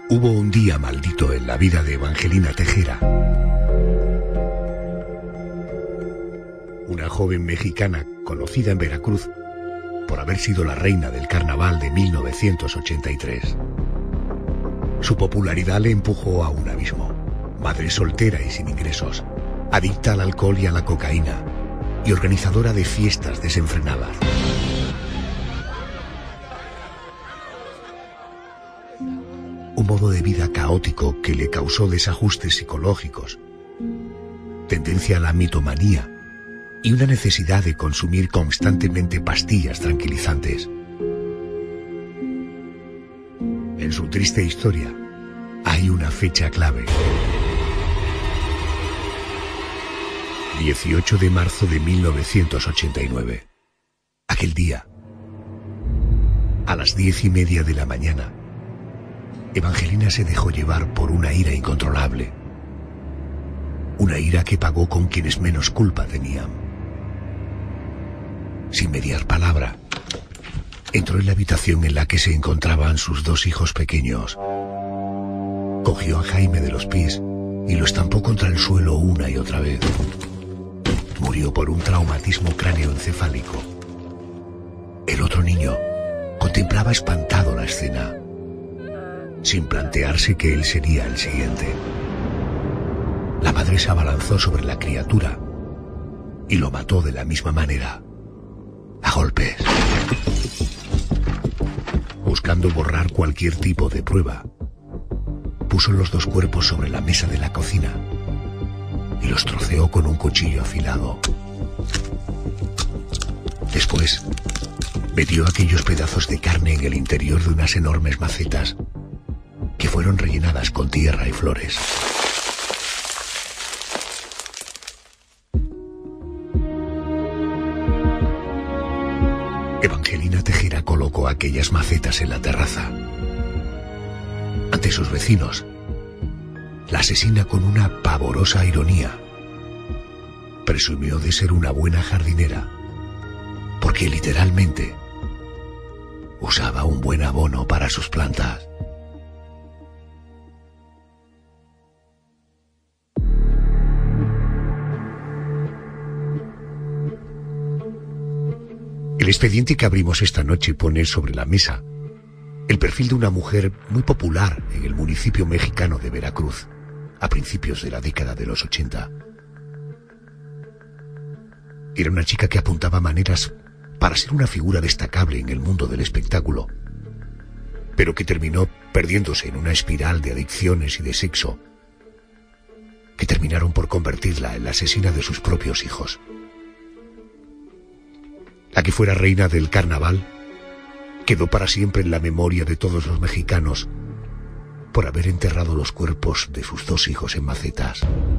Hubo un día maldito en la vida de Evangelina Tejera, una joven mexicana conocida en Veracruz por haber sido la reina del carnaval de 1983. Su popularidad le empujó a un abismo. Madre soltera y sin ingresos, adicta al alcohol y a la cocaína, y organizadora de fiestas desenfrenadas. Un modo de vida caótico que le causó desajustes psicológicos, tendencia a la mitomanía y una necesidad de consumir constantemente pastillas tranquilizantes. En su triste historia hay una fecha clave. 18 de marzo de 1989. Aquel día, a las 10:30 de la mañana, Evangelina se dejó llevar por una ira incontrolable. Una ira que pagó con quienes menos culpa tenían. Sin mediar palabra, entró en la habitación en la que se encontraban sus dos hijos pequeños. Cogió a Jaime de los pies y lo estampó contra el suelo una y otra vez. Murió por un traumatismo cráneoencefálico. El otro niño contemplaba espantado la escena, sin plantearse que él sería el siguiente. La madre se abalanzó sobre la criatura y lo mató de la misma manera, a golpes. Buscando borrar cualquier tipo de prueba, puso los dos cuerpos sobre la mesa de la cocina y los troceó con un cuchillo afilado. Después, metió aquellos pedazos de carne en el interior de unas enormes macetas que fueron rellenadas con tierra y flores. Evangelina Tejera colocó aquellas macetas en la terraza. Ante sus vecinos, la asesina, con una pavorosa ironía, presumió de ser una buena jardinera, porque literalmente usaba un buen abono para sus plantas. El expediente que abrimos esta noche pone sobre la mesa el perfil de una mujer muy popular en el municipio mexicano de Veracruz, a principios de la década de los 80. Era una chica que apuntaba maneras para ser una figura destacable en el mundo del espectáculo, pero que terminó perdiéndose en una espiral de adicciones y de sexo que terminaron por convertirla en la asesina de sus propios hijos. La que fuera reina del carnaval quedó para siempre en la memoria de todos los mexicanos por haber enterrado los cuerpos de sus dos hijos en macetas.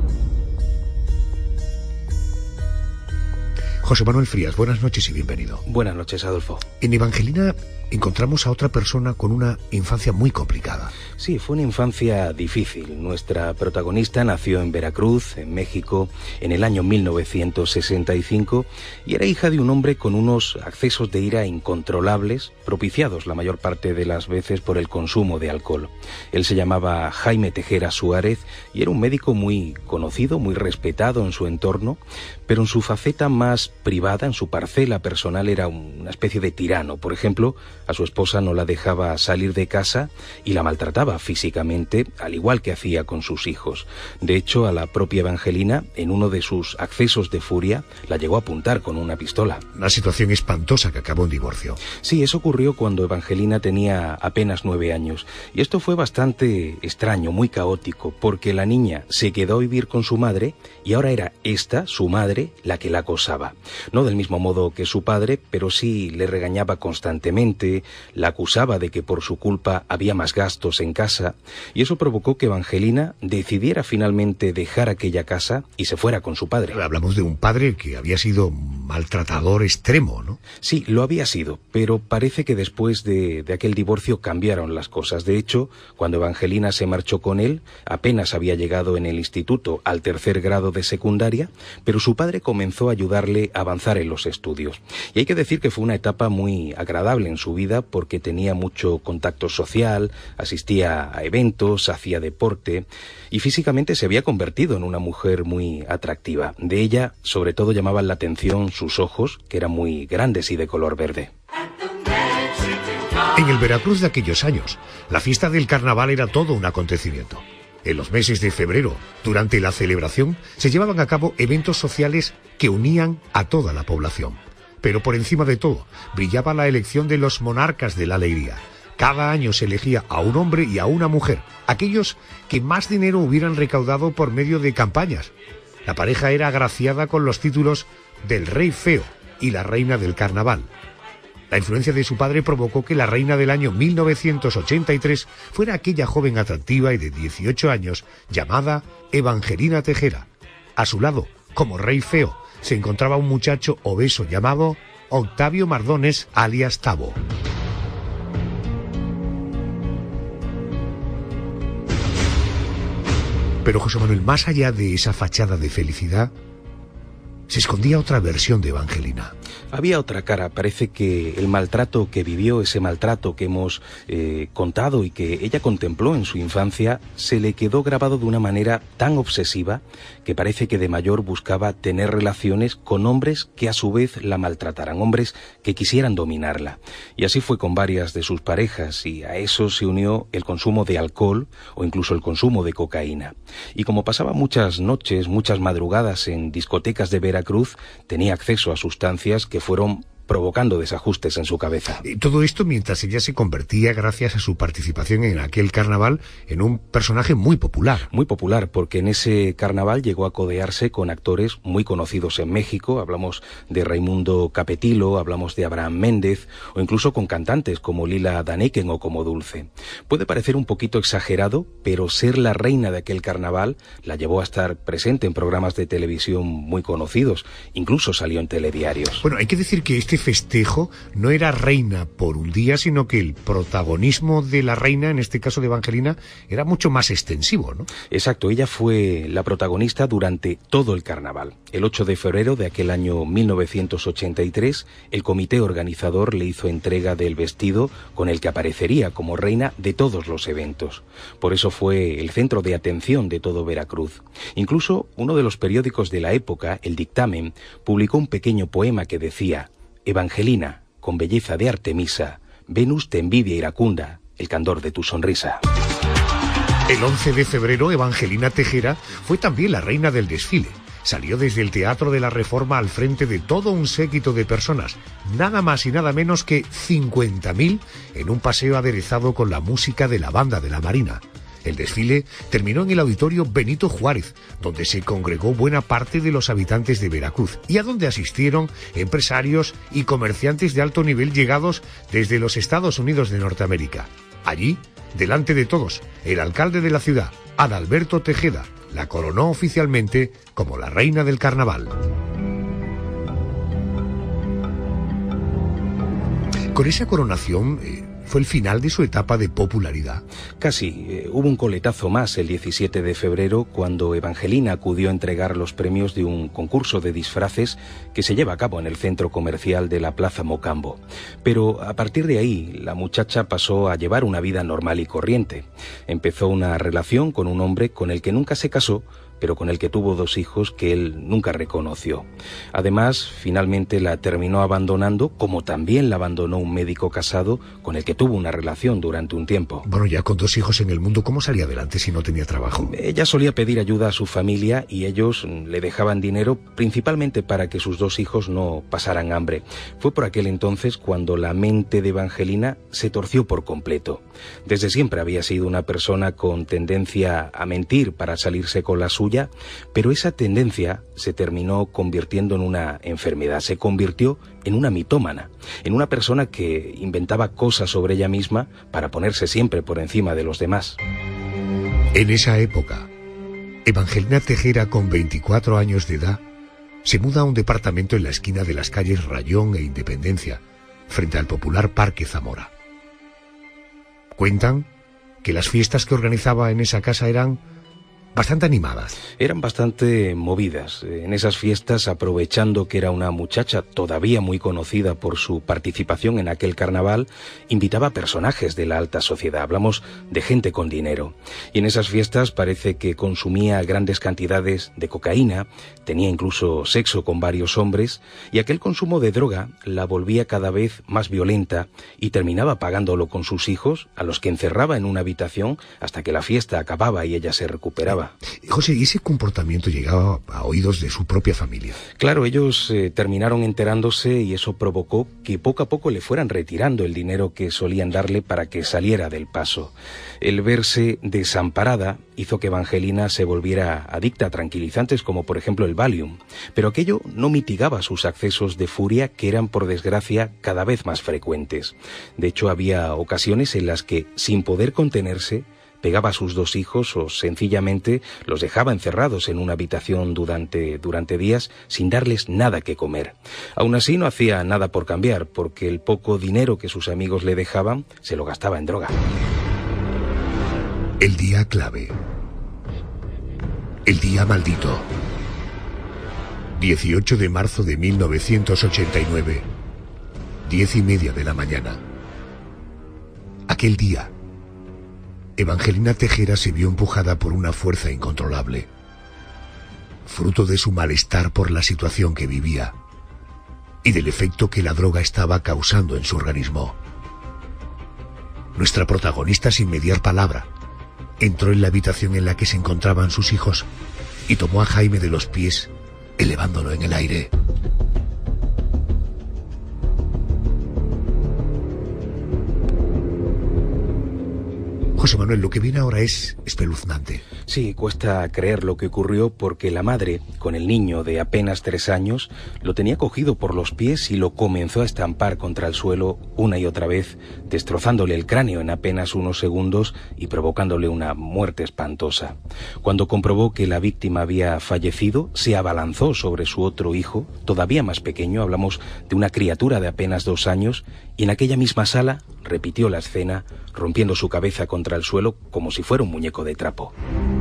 José Manuel Frías, buenas noches y bienvenido. Buenas noches, Adolfo. En Evangelina encontramos a otra persona con una infancia muy complicada. Sí, fue una infancia difícil. Nuestra protagonista nació en Veracruz, en México, en el año 1965 y era hija de un hombre con unos accesos de ira incontrolables, propiciados la mayor parte de las veces por el consumo de alcohol. Él se llamaba Jaime Tejera Suárez y era un médico muy conocido, muy respetado en su entorno, pero en su faceta más privada, en su parcela personal, era una especie de tirano. Por ejemplo, a su esposa no la dejaba salir de casa y la maltrataba físicamente, al igual que hacía con sus hijos. De hecho, a la propia Evangelina, en uno de sus accesos de furia, la llegó a apuntar con una pistola. Una situación espantosa que acabó en divorcio. Sí, eso ocurrió cuando Evangelina tenía apenas 9 años. Y esto fue bastante extraño, muy caótico, porque la niña se quedó a vivir con su madre y ahora era esta, su madre, la que la acosaba. No del mismo modo que su padre, pero sí le regañaba constantemente, la acusaba de que por su culpa había más gastos en casa, y eso provocó que Evangelina decidiera finalmente dejar aquella casa y se fuera con su padre. Hablamos de un padre que había sido maltratador extremo, ¿no? Sí, lo había sido, pero parece que después de aquel divorcio cambiaron las cosas. De hecho, cuando Evangelina se marchó con él, apenas había llegado en el instituto al 3er grado de secundaria, pero su padre comenzó a ayudarle a avanzar en los estudios. Y hay que decir que fue una etapa muy agradable en su vida porque tenía mucho contacto social, asistía a eventos, hacía deporte y físicamente se había convertido en una mujer muy atractiva. De ella, sobre todo, llamaban la atención sus ojos, que eran muy grandes y de color verde. En el Veracruz de aquellos años, la fiesta del carnaval era todo un acontecimiento. En los meses de febrero, durante la celebración, se llevaban a cabo eventos sociales que unían a toda la población. Pero por encima de todo, brillaba la elección de los monarcas de la alegría. Cada año se elegía a un hombre y a una mujer, aquellos que más dinero hubieran recaudado por medio de campañas. La pareja era agraciada con los títulos del Rey Feo y la Reina del Carnaval. La influencia de su padre provocó que la reina del año 1983 fuera aquella joven atractiva y de 18 años llamada Evangelina Tejera. A su lado, como Rey Feo, se encontraba un muchacho obeso llamado Octavio Mardones, alias Tabo. Pero José Manuel, más allá de esa fachada de felicidad, se escondía otra versión de Evangelina. Había otra cara. Parece que el maltrato que vivió, ese maltrato que hemos contado y que ella contempló en su infancia, se le quedó grabado de una manera tan obsesiva que parece que de mayor buscaba tener relaciones con hombres que a su vez la maltrataran, hombres que quisieran dominarla. Y así fue con varias de sus parejas, y a eso se unió el consumo de alcohol o incluso el consumo de cocaína. Y como pasaba muchas noches, muchas madrugadas en discotecas de Veracruz, tenía acceso a sustancias que fueron provocando desajustes en su cabeza. Y todo esto mientras ella se convertía, gracias a su participación en aquel carnaval, en un personaje muy popular. Muy popular, porque en ese carnaval llegó a codearse con actores muy conocidos en México. Hablamos de Raimundo Capetilo, hablamos de Abraham Méndez, o incluso con cantantes como Lila Daneken o como Dulce. Puede parecer un poquito exagerado, pero ser la reina de aquel carnaval la llevó a estar presente en programas de televisión muy conocidos. Incluso salió en telediarios. Bueno, hay que decir que este festejo no era reina por un día, sino que el protagonismo de la reina, en este caso de Evangelina, era mucho más extensivo, ¿no? Exacto, ella fue la protagonista durante todo el carnaval. El 8 de febrero de aquel año 1983, el comité organizador le hizo entrega del vestido con el que aparecería como reina de todos los eventos. Por eso fue el centro de atención de todo Veracruz. Incluso uno de los periódicos de la época, El Dictamen, publicó un pequeño poema que decía: Evangelina, con belleza de Artemisa, Venus te envidia iracunda, el candor de tu sonrisa. El 11 de febrero, Evangelina Tejera fue también la reina del desfile. Salió desde el Teatro de la Reforma al frente de todo un séquito de personas, nada más y nada menos que 50.000, en un paseo aderezado con la música de la banda de la Marina. El desfile terminó en el Auditorio Benito Juárez, donde se congregó buena parte de los habitantes de Veracruz y a donde asistieron empresarios y comerciantes de alto nivel llegados desde los Estados Unidos de Norteamérica. Allí, delante de todos, el alcalde de la ciudad, Adalberto Tejeda, la coronó oficialmente como la reina del carnaval. Con esa coronación fue el final de su etapa de popularidad. Casi. Hubo un coletazo más el 17 de febrero cuando Evangelina acudió a entregar los premios de un concurso de disfraces que se lleva a cabo en el centro comercial de la Plaza Mocambo. Pero a partir de ahí, la muchacha pasó a llevar una vida normal y corriente. Empezó una relación con un hombre con el que nunca se casó, pero con el que tuvo 2 hijos que él nunca reconoció. Además, finalmente la terminó abandonando, como también la abandonó un médico casado con el que tuvo una relación durante un tiempo. Bueno, ya con 2 hijos en el mundo, ¿cómo salía adelante si no tenía trabajo? Ella solía pedir ayuda a su familia y ellos le dejaban dinero principalmente para que sus 2 hijos no pasaran hambre. Fue por aquel entonces cuando la mente de Evangelina se torció por completo. Desde siempre había sido una persona con tendencia a mentir para salirse con la suya, pero esa tendencia se terminó convirtiendo en una enfermedad, se convirtió en una mitómana, en una persona que inventaba cosas sobre ella misma para ponerse siempre por encima de los demás. En esa época, Evangelina Tejera, con 24 años de edad, se muda a un departamento en la esquina de las calles Rayón e Independencia, frente al popular Parque Zamora. Cuentan que las fiestas que organizaba en esa casa eran bastante animadas. Eran bastante movidas. En esas fiestas, aprovechando que era una muchacha todavía muy conocida por su participación en aquel carnaval, invitaba a personajes de la alta sociedad. Hablamos de gente con dinero. Y en esas fiestas parece que consumía grandes cantidades de cocaína, tenía incluso sexo con varios hombres, y aquel consumo de droga la volvía cada vez más violenta y terminaba pagándolo con sus hijos, a los que encerraba en una habitación hasta que la fiesta acababa y ella se recuperaba. José, ¿y ese comportamiento llegaba a oídos de su propia familia? Claro, ellos terminaron enterándose y eso provocó que poco a poco le fueran retirando el dinero que solían darle para que saliera del paso. El verse desamparada hizo que Evangelina se volviera adicta a tranquilizantes como por ejemplo el Valium, pero aquello no mitigaba sus accesos de furia, que eran por desgracia cada vez más frecuentes. De hecho, había ocasiones en las que, sin poder contenerse, pegaba a sus dos hijos o sencillamente los dejaba encerrados en una habitación durante días sin darles nada que comer. Aún así no hacía nada por cambiar, porque el poco dinero que sus amigos le dejaban se lo gastaba en droga. El día clave. El día maldito. 18 de marzo de 1989. 10:30 de la mañana. Aquel día, Evangelina Tejera se vio empujada por una fuerza incontrolable, fruto de su malestar por la situación que vivía y del efecto que la droga estaba causando en su organismo. Nuestra protagonista, sin mediar palabra, entró en la habitación en la que se encontraban sus hijos y tomó a Jaime de los pies, elevándolo en el aire. José Manuel, lo que viene ahora es espeluznante. Sí, cuesta creer lo que ocurrió porque la madre, con el niño de apenas 3 años, lo tenía cogido por los pies y lo comenzó a estampar contra el suelo una y otra vez, destrozándole el cráneo en apenas unos segundos y provocándole una muerte espantosa. Cuando comprobó que la víctima había fallecido, se abalanzó sobre su otro hijo, todavía más pequeño, hablamos de una criatura de apenas 2 años, y en aquella misma sala repitió la escena, rompiendo su cabeza contra el suelo como si fuera un muñeco de trapo.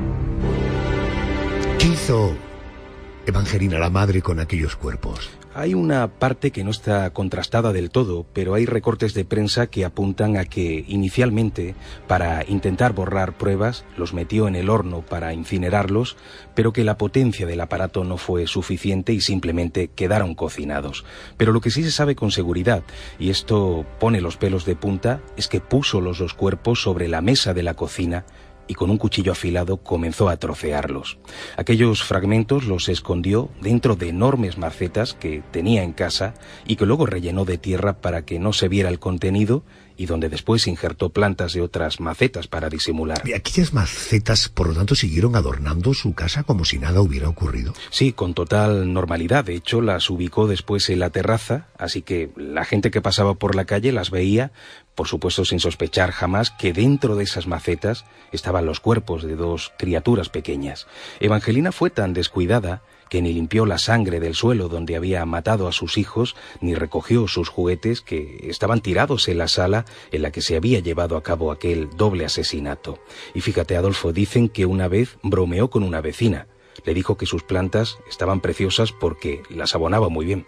¿Qué hizo Evangelina, la madre, con aquellos cuerpos? Hay una parte que no está contrastada del todo, pero hay recortes de prensa que apuntan a que inicialmente, para intentar borrar pruebas, los metió en el horno para incinerarlos, pero que la potencia del aparato no fue suficiente y simplemente quedaron cocinados. Pero lo que sí se sabe con seguridad, y esto pone los pelos de punta, es que puso los 2 cuerpos sobre la mesa de la cocina y con un cuchillo afilado comenzó a trocearlos. Aquellos fragmentos los escondió dentro de enormes macetas que tenía en casa y que luego rellenó de tierra para que no se viera el contenido, y donde después injertó plantas de otras macetas para disimular. ¿Y aquellas macetas, por lo tanto, siguieron adornando su casa como si nada hubiera ocurrido? Sí, con total normalidad. De hecho, las ubicó después en la terraza, así que la gente que pasaba por la calle las veía, por supuesto sin sospechar jamás que dentro de esas macetas estaban los cuerpos de 2 criaturas pequeñas. Evangelina fue tan descuidada que ni limpió la sangre del suelo donde había matado a sus hijos, ni recogió sus juguetes que estaban tirados en la sala en la que se había llevado a cabo aquel doble asesinato. Y fíjate, Adolfo, dicen que una vez bromeó con una vecina. Le dijo que sus plantas estaban preciosas porque las abonaba muy bien.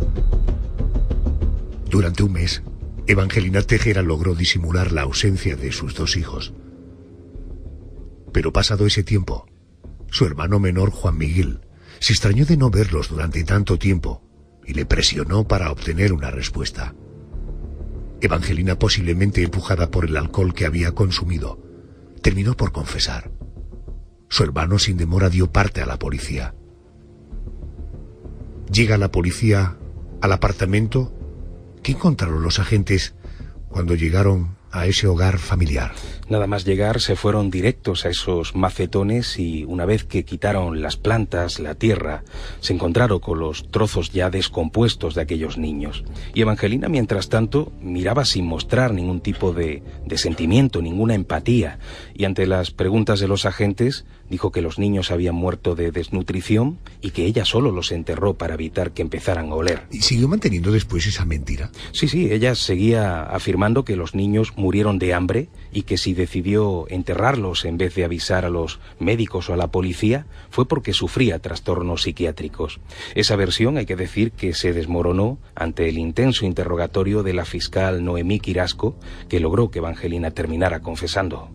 Durante un mes, Evangelina Tejera logró disimular la ausencia de sus 2 hijos. Pero pasado ese tiempo, su hermano menor, Juan Miguel, se extrañó de no verlos durante tanto tiempo y le presionó para obtener una respuesta. Evangelina, posiblemente empujada por el alcohol que había consumido, terminó por confesar. Su hermano sin demora dio parte a la policía. Llega la policía al apartamento. ¿Qué encontraron los agentes cuando llegaron a ese hogar familiar? Nada más llegar se fueron directos a esos macetones y una vez que quitaron las plantas, la tierra, se encontraron con los trozos ya descompuestos de aquellos niños. Y Evangelina, mientras tanto, miraba sin mostrar ningún tipo de sentimiento, ninguna empatía. Y ante las preguntas de los agentes, dijo que los niños habían muerto de desnutrición y que ella solo los enterró para evitar que empezaran a oler. ¿Y siguió manteniendo después esa mentira? Sí, ella seguía afirmando que los niños murieron de hambre y que si decidió enterrarlos en vez de avisar a los médicos o a la policía fue porque sufría trastornos psiquiátricos. Esa versión hay que decir que se desmoronó ante el intenso interrogatorio de la fiscal Noemí Quirasco, que logró que Evangelina terminara confesando.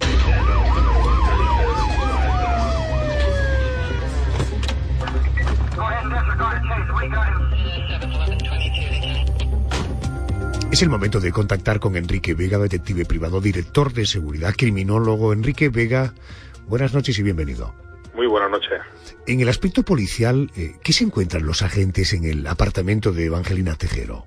Es el momento de contactar con Enrique Vega, detective privado, director de seguridad, criminólogo. Enrique Vega, buenas noches y bienvenido. Muy buenas noches. En el aspecto policial, ¿qué se encuentran los agentes en el apartamento de Evangelina Tejero?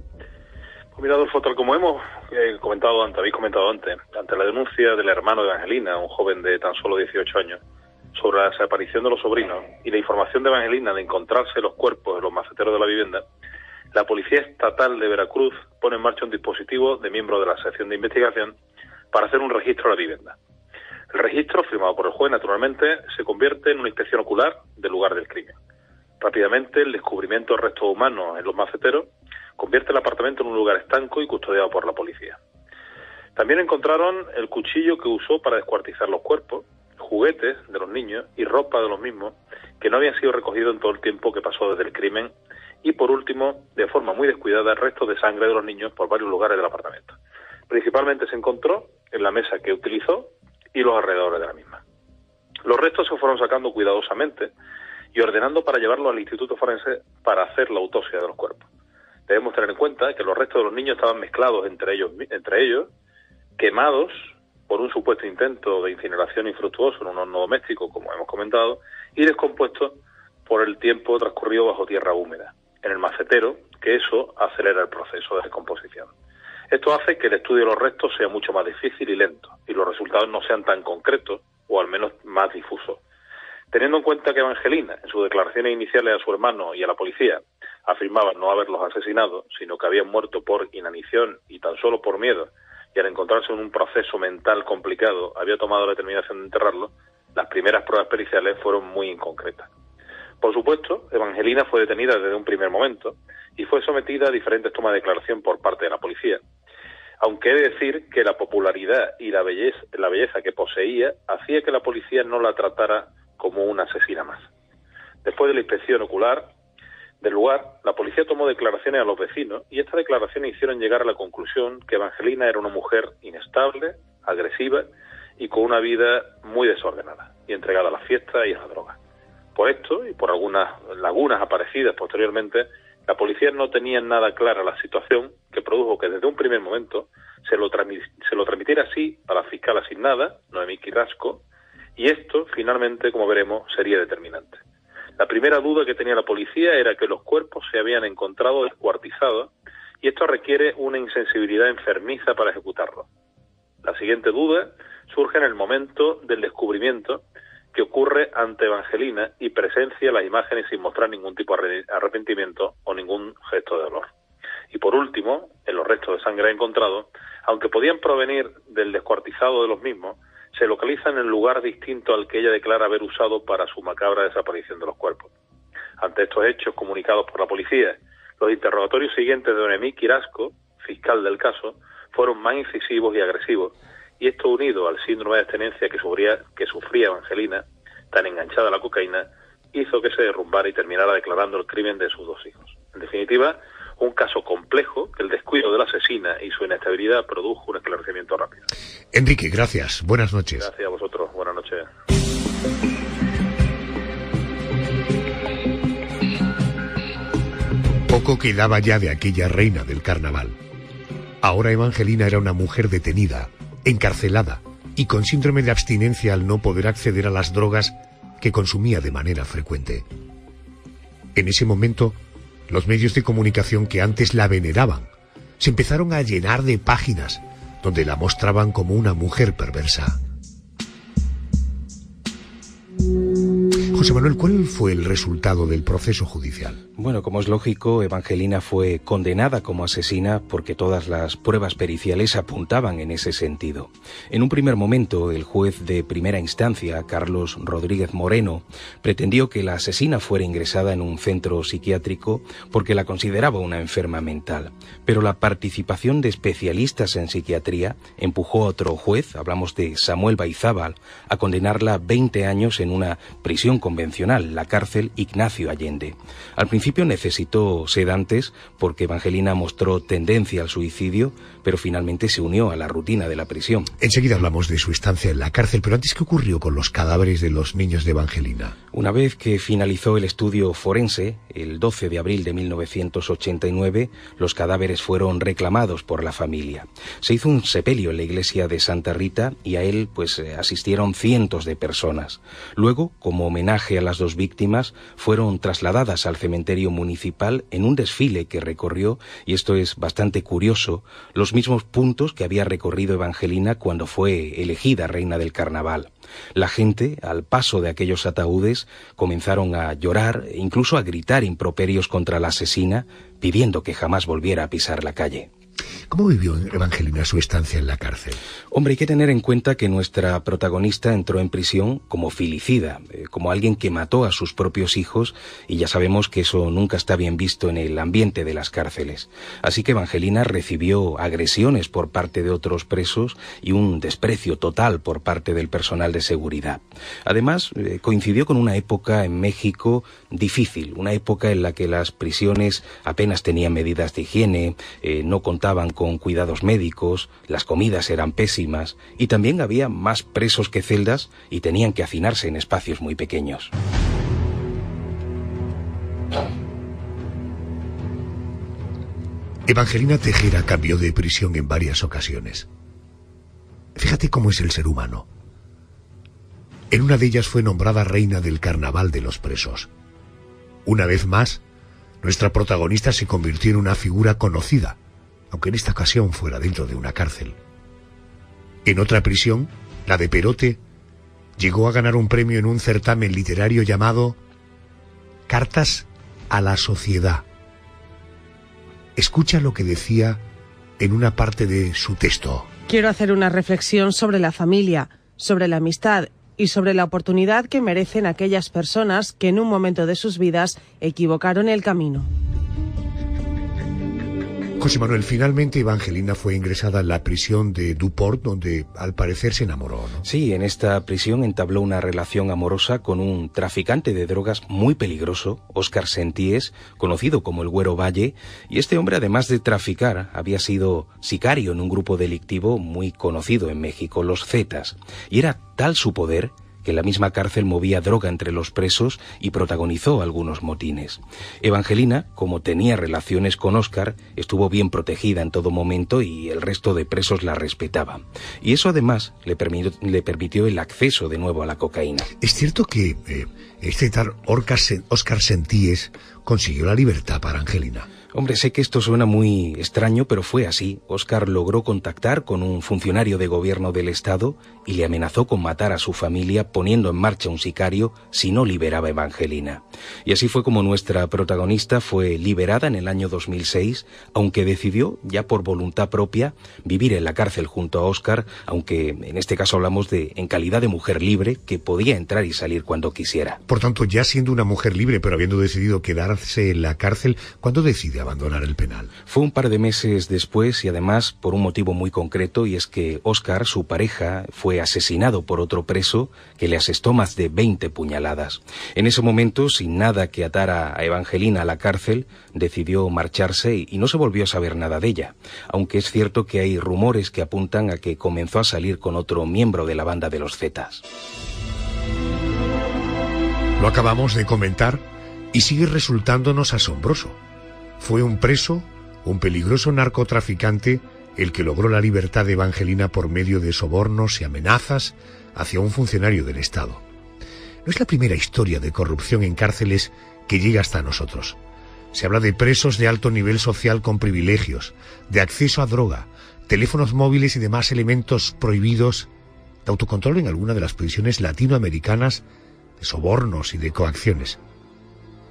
Pues mira, Adolfo, tal como habéis comentado antes, ante la denuncia del hermano de Evangelina, un joven de tan solo 18 años, sobre la desaparición de los sobrinos y la información de Evangelina de encontrarse los cuerpos de los maceteros de la vivienda, la Policía Estatal de Veracruz pone en marcha un dispositivo de miembros de la sección de investigación para hacer un registro de la vivienda. El registro, firmado por el juez, naturalmente, se convierte en una inspección ocular del lugar del crimen. Rápidamente, el descubrimiento de restos humanos en los maceteros convierte el apartamento en un lugar estanco y custodiado por la policía. También encontraron el cuchillo que usó para descuartizar los cuerpos, juguetes de los niños y ropa de los mismos que no habían sido recogidos en todo el tiempo que pasó desde el crimen. Y por último, de forma muy descuidada, restos de sangre de los niños por varios lugares del apartamento. Principalmente se encontró en la mesa que utilizó y los alrededores de la misma. Los restos se fueron sacando cuidadosamente y ordenando para llevarlos al Instituto Forense para hacer la autopsia de los cuerpos. Debemos tener en cuenta que los restos de los niños estaban mezclados entre ellos, quemados por un supuesto intento de incineración infructuoso en un horno doméstico, como hemos comentado, y descompuestos por el tiempo transcurrido bajo tierra húmeda en el macetero, que eso acelera el proceso de descomposición. Esto hace que el estudio de los restos sea mucho más difícil y lento, y los resultados no sean tan concretos, o al menos más difusos. Teniendo en cuenta que Evangelina, en sus declaraciones iniciales a su hermano y a la policía, afirmaba no haberlos asesinado, sino que habían muerto por inanición y tan solo por miedo, y al encontrarse en un proceso mental complicado, había tomado la determinación de enterrarlo, las primeras pruebas periciales fueron muy inconcretas. Por supuesto, Evangelina fue detenida desde un primer momento y fue sometida a diferentes tomas de declaración por parte de la policía, aunque he de decir que la popularidad y la belleza que poseía hacía que la policía no la tratara como una asesina más. Después de la inspección ocular del lugar, la policía tomó declaraciones a los vecinos y estas declaraciones hicieron llegar a la conclusión que Evangelina era una mujer inestable, agresiva y con una vida muy desordenada y entregada a las fiestas y a la droga. Por esto, y por algunas lagunas aparecidas posteriormente, la policía no tenía nada clara la situación que produjo que desde un primer momento se lo transmitiera así a la fiscal asignada, Noemí Quirasco, y esto, finalmente, como veremos, sería determinante. La primera duda que tenía la policía era que los cuerpos se habían encontrado descuartizados y esto requiere una insensibilidad enfermiza para ejecutarlo. La siguiente duda surge en el momento del descubrimiento que ocurre ante Evangelina y presencia las imágenes sin mostrar ningún tipo de arrepentimiento o ningún gesto de dolor. Y por último, en los restos de sangre encontrados, aunque podían provenir del descuartizado de los mismos, se localizan en lugar distinto al que ella declara haber usado para su macabra desaparición de los cuerpos. Ante estos hechos comunicados por la policía, los interrogatorios siguientes de Noemí Quirasco, fiscal del caso, fueron más incisivos y agresivos, y esto unido al síndrome de abstinencia que sufría Evangelina, tan enganchada a la cocaína, hizo que se derrumbara y terminara declarando el crimen de sus dos hijos. En definitiva, un caso complejo que el descuido de la asesina y su inestabilidad produjo un esclarecimiento rápido. Enrique, gracias. Buenas noches. Gracias a vosotros. Buenas noches. Poco quedaba ya de aquella reina del carnaval. Ahora Evangelina era una mujer detenida, encarcelada y con síndrome de abstinencia al no poder acceder a las drogas que consumía de manera frecuente. En ese momento, los medios de comunicación que antes la veneraban se empezaron a llenar de páginas donde la mostraban como una mujer perversa. José Manuel, ¿cuál fue el resultado del proceso judicial? Bueno, como es lógico, Evangelina fue condenada como asesina porque todas las pruebas periciales apuntaban en ese sentido. En un primer momento, el juez de primera instancia, Carlos Rodríguez Moreno, pretendió que la asesina fuera ingresada en un centro psiquiátrico porque la consideraba una enferma mental. Pero la participación de especialistas en psiquiatría empujó a otro juez, hablamos de Samuel Baizábal, a condenarla a 20 años en una prisión convencional, la cárcel Ignacio Allende. Al principio necesitó sedantes porque Evangelina mostró tendencia al suicidio, pero finalmente se unió a la rutina de la prisión. Enseguida hablamos de su estancia en la cárcel, pero antes, ¿qué ocurrió con los cadáveres de los niños de Evangelina? Una vez que finalizó el estudio forense, el 12 de abril de 1989, los cadáveres fueron reclamados por la familia. Se hizo un sepelio en la iglesia de Santa Rita y a él asistieron cientos de personas. Luego, como homenaje a las dos víctimas, fueron trasladadas al cementerio municipal en un desfile que recorrió, y esto es bastante curioso, los mismos puntos que había recorrido Evangelina cuando fue elegida reina del carnaval. La gente, al paso de aquellos ataúdes, comenzaron a llorar e incluso a gritar improperios contra la asesina, pidiendo que jamás volviera a pisar la calle. ¿Cómo vivió Evangelina su estancia en la cárcel? Hombre, hay que tener en cuenta que nuestra protagonista entró en prisión como filicida, como alguien que mató a sus propios hijos, y ya sabemos que eso nunca está bien visto en el ambiente de las cárceles. Así que Evangelina recibió agresiones por parte de otros presos y un desprecio total por parte del personal de seguridad. Además, coincidió con una época en México difícil, una época en la que las prisiones apenas tenían medidas de higiene, no contaban con cuidados médicos, las comidas eran pésimas y también había más presos que celdas y tenían que hacinarse en espacios muy pequeños. Evangelina Tejera cambió de prisión en varias ocasiones. Fíjate cómo es el ser humano. En una de ellas fue nombrada reina del carnaval de los presos. Una vez más, nuestra protagonista se convirtió en una figura conocida, aunque en esta ocasión fuera dentro de una cárcel. En otra prisión, la de Perote, llegó a ganar un premio en un certamen literario llamado Cartas a la Sociedad. Escucha lo que decía en una parte de su texto. Quiero hacer una reflexión sobre la familia, sobre la amistad y sobre la oportunidad que merecen aquellas personas que en un momento de sus vidas equivocaron el camino. José Manuel, finalmente Evangelina fue ingresada en la prisión de Duport, donde al parecer se enamoró, ¿no? Sí, en esta prisión entabló una relación amorosa con un traficante de drogas muy peligroso, Óscar Senties, conocido como el Güero Valle, y este hombre, además de traficar, había sido sicario en un grupo delictivo muy conocido en México, los Zetas, y era tal su poder que la misma cárcel movía droga entre los presos y protagonizó algunos motines. Evangelina, como tenía relaciones con Óscar, estuvo bien protegida en todo momento y el resto de presos la respetaban. Y eso además le permitió el acceso de nuevo a la cocaína. ¿Es cierto que este tal Óscar Senties consiguió la libertad para Angelina? Hombre, sé que esto suena muy extraño, pero fue así. Óscar logró contactar con un funcionario de gobierno del Estado y le amenazó con matar a su familia poniendo en marcha un sicario si no liberaba a Evangelina. Y así fue como nuestra protagonista fue liberada en el año 2006, aunque decidió, ya por voluntad propia, vivir en la cárcel junto a Óscar, aunque en este caso hablamos de en calidad de mujer libre que podía entrar y salir cuando quisiera. Por tanto, ya siendo una mujer libre, pero habiendo decidido quedarse en la cárcel, ¿cuándo decide abandonar el penal? Fue un par de meses después y además por un motivo muy concreto, y es que Óscar, su pareja, fue asesinado por otro preso que le asestó más de 20 puñaladas. En ese momento, sin nada que atara a Evangelina a la cárcel, decidió marcharse y no se volvió a saber nada de ella, aunque es cierto que hay rumores que apuntan a que comenzó a salir con otro miembro de la banda de los Zetas. Lo acabamos de comentar y sigue resultándonos asombroso. Fue un preso, un peligroso narcotraficante, el que logró la libertad de Evangelina por medio de sobornos y amenazas hacia un funcionario del Estado. No es la primera historia de corrupción en cárceles que llega hasta nosotros. Se habla de presos de alto nivel social con privilegios, de acceso a droga, teléfonos móviles y demás elementos prohibidos, de autocontrol en alguna de las prisiones latinoamericanas, de sobornos y de coacciones.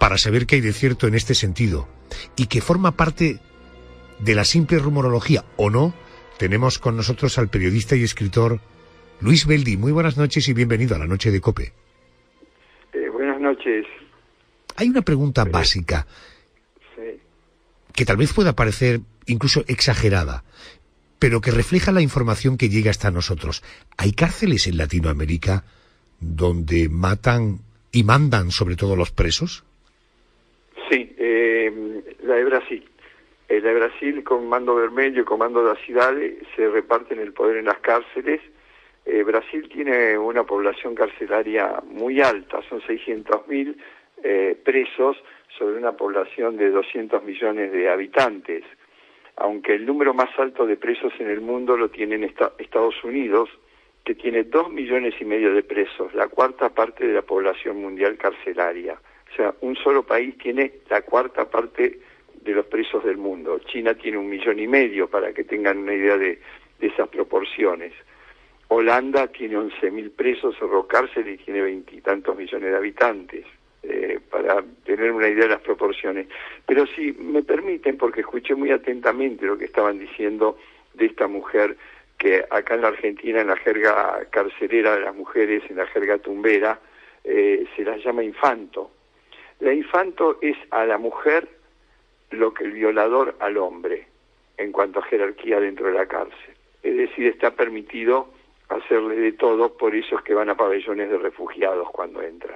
para saber qué hay de cierto en este sentido y que forma parte de la simple rumorología o no, tenemos con nosotros al periodista y escritor Luis Beldi. Muy buenas noches y bienvenido a la Noche de COPE. Buenas noches. Hay una pregunta básica que tal vez pueda parecer incluso exagerada, pero que refleja la información que llega hasta nosotros. ¿Hay cárceles en Latinoamérica donde matan y mandan sobre todo los presos? Sí, la de Brasil. La de Brasil, Comando Vermelho y Comando da Cidade se reparten el poder en las cárceles. Brasil tiene una población carcelaria muy alta, son 600.000 presos sobre una población de 200 millones de habitantes. Aunque el número más alto de presos en el mundo lo tiene en Estados Unidos, que tiene 2,5 millones de presos, la cuarta parte de la población mundial carcelaria. O sea, un solo país tiene la cuarta parte de los presos del mundo. China tiene 1,5 millones, para que tengan una idea de esas proporciones. Holanda tiene 11.000 presos, cerró cárcel y tiene 20 y tantos millones de habitantes. Para tener una idea de las proporciones. Pero si me permiten, porque escuché muy atentamente lo que estaban diciendo de esta mujer que acá en la Argentina, en la jerga carcelera de las mujeres, en la jerga tumbera, se las llama infanto. La infanto es a la mujer lo que el violador al hombre, en cuanto a jerarquía dentro de la cárcel. Es decir, está permitido hacerle de todo, por eso es que van a pabellones de refugiados cuando entran.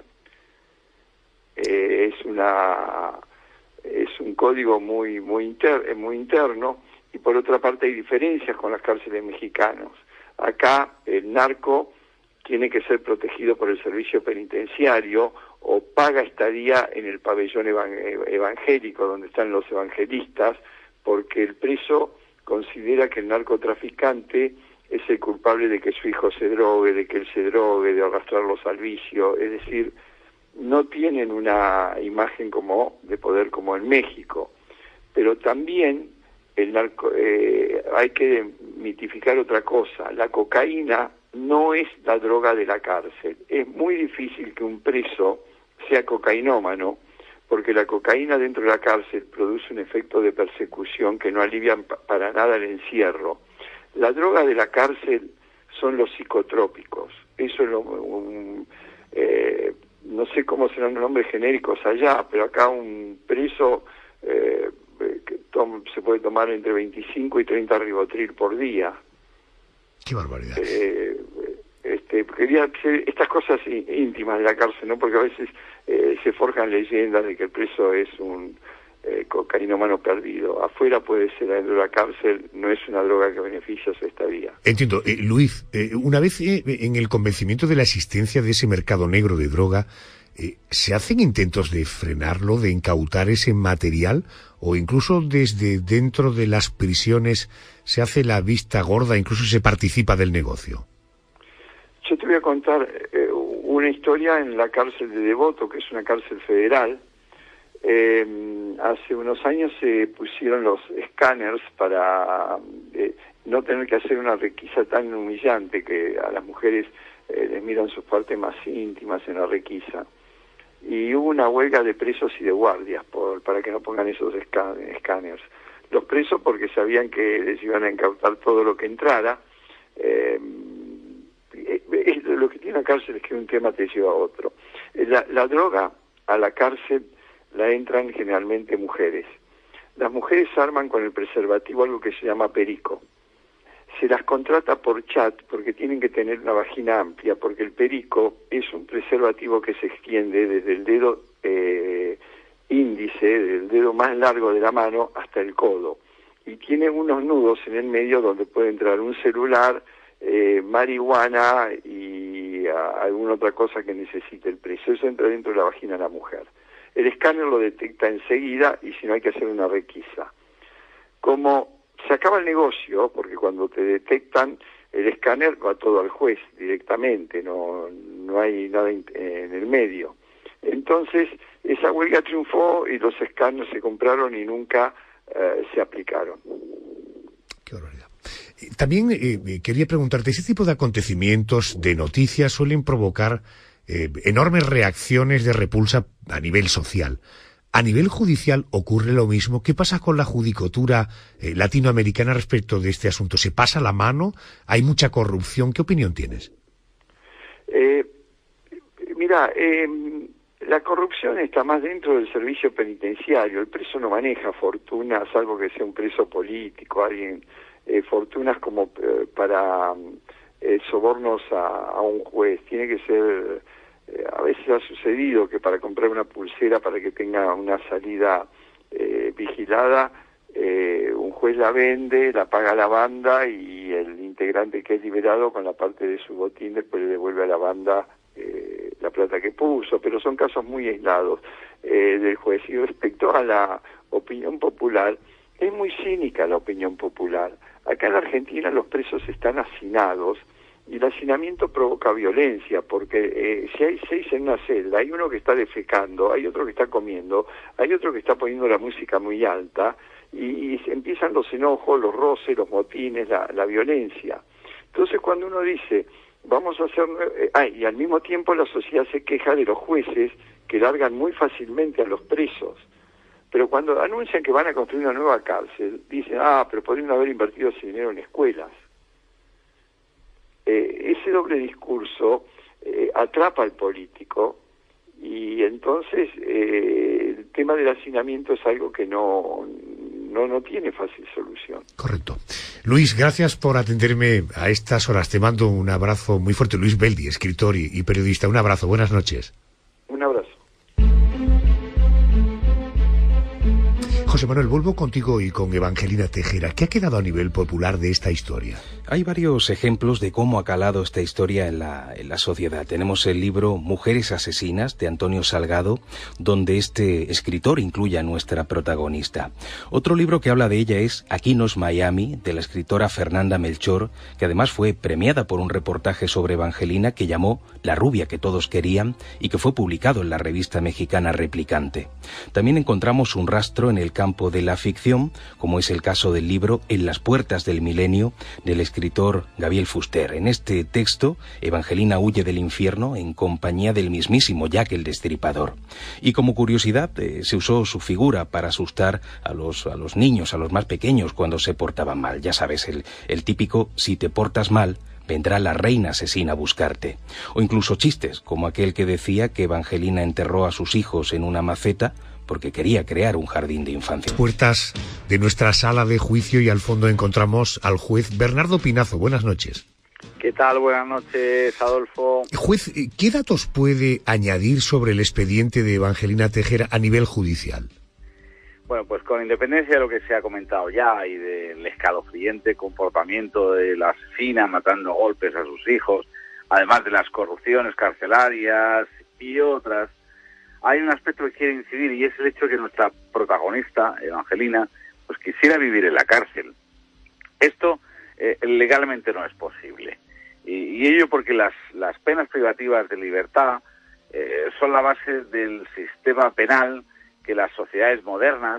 Es un código muy interno, y por otra parte hay diferencias con las cárceles mexicanas. Acá el narco tiene que ser protegido por el servicio penitenciario o paga estadía en el pabellón evangélico donde están los evangelistas, porque el preso considera que el narcotraficante es el culpable de que su hijo se drogue, de que él se drogue, de arrastrarlos al vicio. Es decir, no tienen una imagen de poder como en México. Pero también hay que mitificar otra cosa. La cocaína no es la droga de la cárcel. Es muy difícil que un preso sea cocainómano, porque la cocaína dentro de la cárcel produce un efecto de persecución que no alivia para nada el encierro. La droga de la cárcel son los psicotrópicos. Eso es no sé cómo serán los nombres genéricos allá, pero acá un preso se puede tomar entre 25 y 30 ribotril por día. ¡Qué barbaridad! Quería hacer estas cosas íntimas de la cárcel, ¿no? Porque a veces se forjan leyendas de que el preso es un cocainómano perdido. Afuera puede ser, adentro de la cárcel no es una droga que beneficia su estadía. Entiendo. Luis, una vez en el convencimiento de la existencia de ese mercado negro de droga, ¿se hacen intentos de frenarlo, de incautar ese material? ¿O incluso desde dentro de las prisiones se hace la vista gorda, incluso se participa del negocio? Yo te voy a contar una historia en la cárcel de Devoto, que es una cárcel federal. Hace unos años se pusieron los escáneres para no tener que hacer una requisa tan humillante, que a las mujeres les miran sus partes más íntimas en la requisa. Y hubo una huelga de presos y de guardias para que no pongan esos escáneres. Los presos porque sabían que les iban a incautar todo lo que entrara. Lo que tiene la cárcel es que un tema te lleva a otro. La droga a la cárcel la entran generalmente mujeres. Las mujeres arman con el preservativo algo que se llama perico. Se las contrata por chat porque tienen que tener una vagina amplia, porque el perico es un preservativo que se extiende desde el dedo índice, del dedo más largo de la mano hasta el codo, y tiene unos nudos en el medio donde puede entrar un celular, marihuana y alguna otra cosa que necesite el preso. Eso entra dentro de la vagina de la mujer. El escáner lo detecta enseguida y si no hay que hacer una requisa. Como se acaba el negocio, porque cuando te detectan el escáner va todo al juez directamente, no hay nada en el medio. Entonces esa huelga triunfó y los escáneres se compraron y nunca se aplicaron. Qué barbaridad. También quería preguntarte, ¿ese tipo de acontecimientos, de noticias, suelen provocar enormes reacciones de repulsa a nivel social. A nivel judicial ocurre lo mismo. ¿Qué pasa con la judicatura latinoamericana respecto de este asunto? ¿Se pasa la mano? ¿Hay mucha corrupción? ¿Qué opinión tienes? Mira, la corrupción está más dentro del servicio penitenciario. El preso no maneja fortunas, salvo que sea un preso político, alguien fortunas como para sobornos a un juez. Tiene que ser, a veces ha sucedido que para comprar una pulsera para que tenga una salida vigilada, un juez la vende, la paga a la banda y el integrante que es liberado con la parte de su botín después le devuelve a la banda la plata que puso, pero son casos muy aislados del juez. Y respecto a la opinión popular, es muy cínica la opinión popular. Acá en la Argentina los presos están hacinados y el hacinamiento provoca violencia, porque si hay 6 en una celda, hay uno que está defecando, hay otro que está comiendo, hay otro que está poniendo la música muy alta y empiezan los enojos, los roces, los motines, la violencia. Entonces cuando uno dice vamos a hacer... y al mismo tiempo la sociedad se queja de los jueces que largan muy fácilmente a los presos. Pero cuando anuncian que van a construir una nueva cárcel, dicen, pero podrían haber invertido ese dinero en escuelas. Ese doble discurso atrapa al político y entonces el tema del hacinamiento es algo que no tiene fácil solución. Correcto. Luis, gracias por atenderme a estas horas. Te mando un abrazo muy fuerte. Luis Beldi, escritor y periodista. Un abrazo. Buenas noches. Un abrazo. José Manuel, vuelvo contigo y con Evangelina Tejera. ¿Qué ha quedado a nivel popular de esta historia? Hay varios ejemplos de cómo ha calado esta historia en la sociedad. Tenemos el libro Mujeres asesinas, de Antonio Salgado, donde este escritor incluye a nuestra protagonista. Otro libro que habla de ella es Aquí no es Miami, de la escritora Fernanda Melchor, que además fue premiada por un reportaje sobre Evangelina que llamó La rubia que todos querían y que fue publicado en la revista mexicana Replicante. También encontramos un rastro en el campo de la ficción, como es el caso del libro En las puertas del milenio, del escritor Gabriel Fuster. En este texto, Evangelina huye del infierno en compañía del mismísimo Jack el Destripador. Y como curiosidad, se usó su figura para asustar a los niños, a los más pequeños, cuando se portaban mal. Ya sabes, el típico, si te portas mal, vendrá la reina asesina a buscarte. O incluso chistes, como aquel que decía que Evangelina enterró a sus hijos en una maceta porque quería crear un jardín de infancia. Puertas de nuestra sala de juicio y al fondo encontramos al juez Bernardo Pinazo. Buenas noches. ¿Qué tal? Buenas noches, Adolfo. Juez, ¿qué datos puede añadir sobre el expediente de Evangelina Tejera a nivel judicial? Bueno, pues con independencia de lo que se ha comentado ya y del escalofriante comportamiento de la asesina matando a golpes a sus hijos, además de las corrupciones carcelarias y otras, hay un aspecto que quiere incidir y es el hecho de que nuestra protagonista, Evangelina, pues quisiera vivir en la cárcel. Esto legalmente no es posible. Y ello porque las penas privativas de libertad son la base del sistema penal que las sociedades modernas,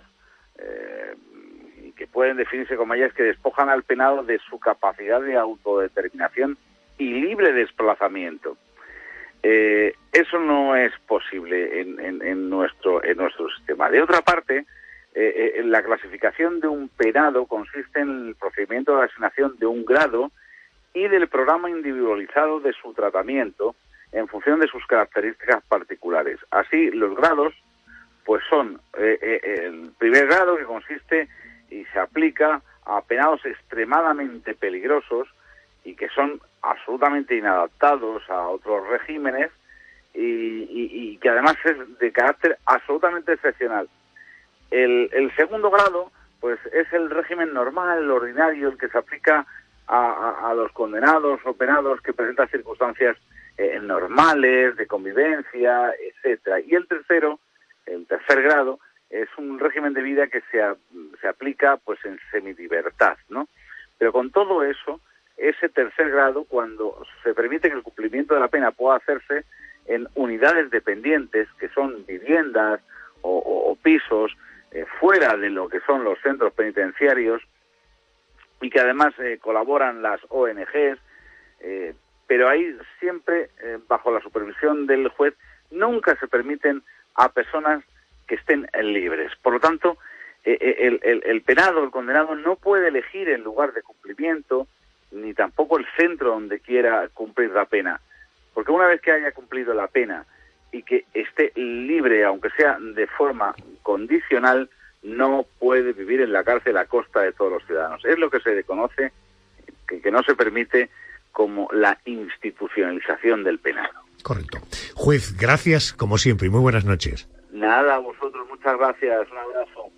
y que pueden definirse como ellas, que despojan al penado de su capacidad de autodeterminación y libre desplazamiento. Eso no es posible en nuestro sistema. De otra parte, la clasificación de un penado consiste en el procedimiento de asignación de un grado y del programa individualizado de su tratamiento en función de sus características particulares. Así, los grados pues son el primer grado, que consiste y se aplica a penados extremadamente peligrosos y que son absolutamente inadaptados a otros regímenes y que además es de carácter absolutamente excepcional. El segundo grado pues es el régimen normal, el ordinario, el que se aplica a los condenados o penados que presentan circunstancias normales, de convivencia, etcétera. Y el tercer grado es un régimen de vida que se aplica pues en semidibertad, ¿no? Pero con todo eso, ese tercer grado, cuando se permite que el cumplimiento de la pena pueda hacerse en unidades dependientes, que son viviendas o pisos fuera de lo que son los centros penitenciarios, y que además colaboran las ONGs, pero ahí siempre, bajo la supervisión del juez, nunca se permiten a personas que estén libres. Por lo tanto, el penado, el condenado, no puede elegir el lugar de cumplimiento, ni tampoco el centro donde quiera cumplir la pena. Porque una vez que haya cumplido la pena y que esté libre, aunque sea de forma condicional, no puede vivir en la cárcel a costa de todos los ciudadanos. Es lo que se conoce, que no se permite, como la institucionalización del penado. Correcto. Juez, gracias como siempre y muy buenas noches. Nada, a vosotros, muchas gracias. Un abrazo.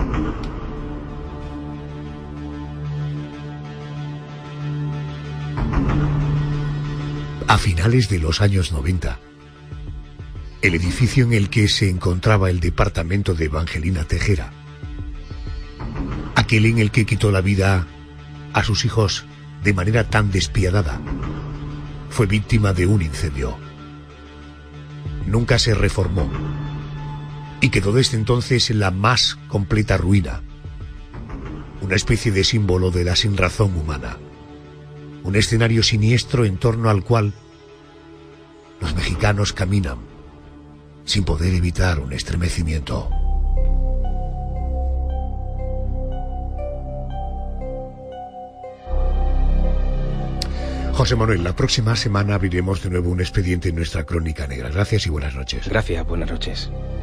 A finales de los años 90, el edificio en el que se encontraba el departamento de Evangelina Tejera, aquel en el que quitó la vida a sus hijos de manera tan despiadada, fue víctima de un incendio. Nunca se reformó y quedó desde entonces en la más completa ruina, una especie de símbolo de la sinrazón humana, un escenario siniestro en torno al cual los mexicanos caminan sin poder evitar un estremecimiento. José Manuel, la próxima semana abriremos de nuevo un expediente en nuestra Crónica Negra. Gracias y buenas noches. Gracias, buenas noches.